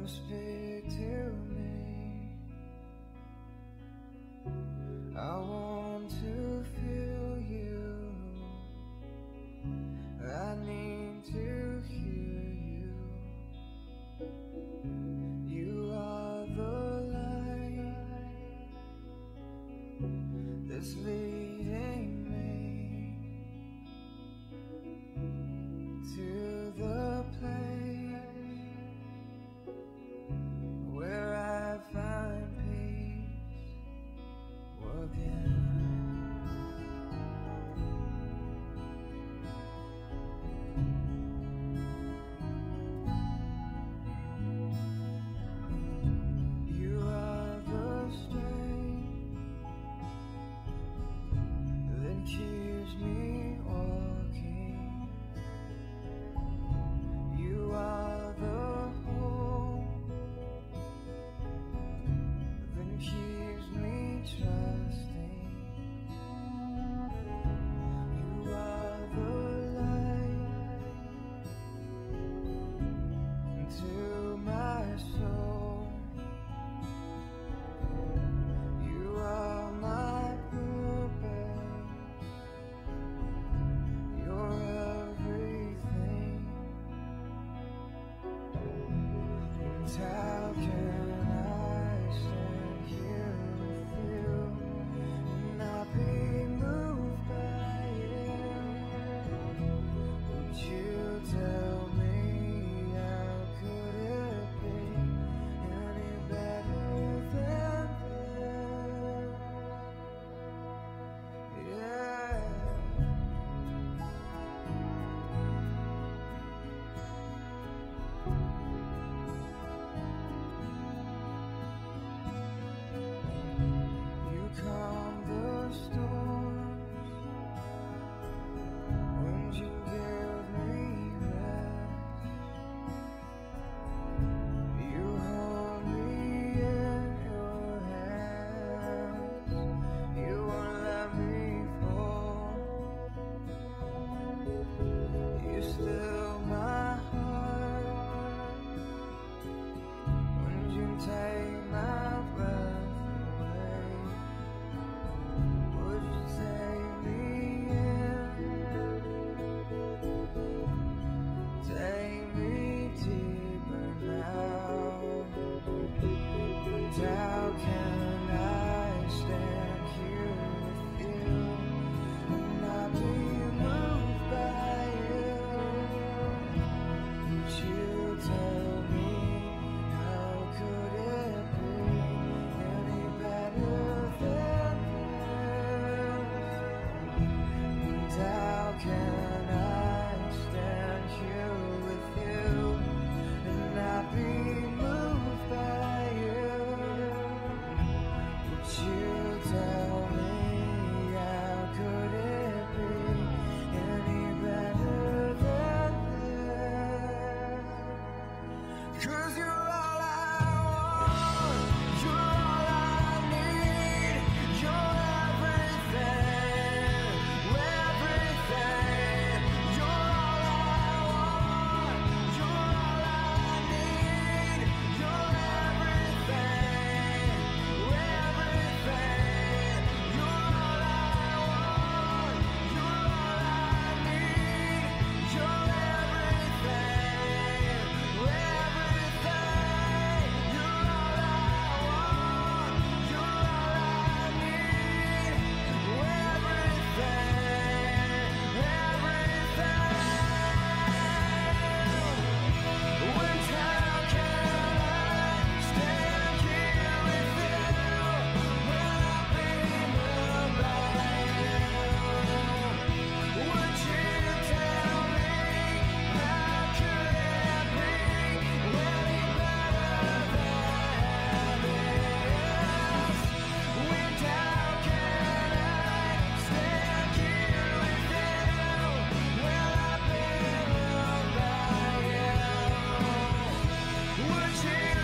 speak to me. I want to feel you. I need to hear you. You are the light that's leading me to the place where I find peace again. You are the strength that keeps me walking. You are the hope that keeps me trusting. You are the light to my soul. You are my purpose. You're everything. And how can I stand here with you and not be moved by you? Would you tell me how could it be any better than this? Yeah. You calm the storms when you give me rest. You hold me in your hands. You won't let me fall. You still my heart when you take my breath away. Would you take me in? Take me deeper now. And how can I stand here with you and not be moved by you? Would you tell me how could it be any better than this? And how can I stand here with you and not be moved by you? Would you tell me how could it be any better than this? 'Cause you're all I want, you're all I need, you're everything, everything. You're all I want, you're all I need, you're everything, everything. You're all I want, you're all I need, you're everything, everything. You're all I want, you're all I need, everything, everything. When how can I stand here with you when I've been moved by you? Would you tell me how could it be any better than this? When how can I stand here with you when I've been moved by you? Would you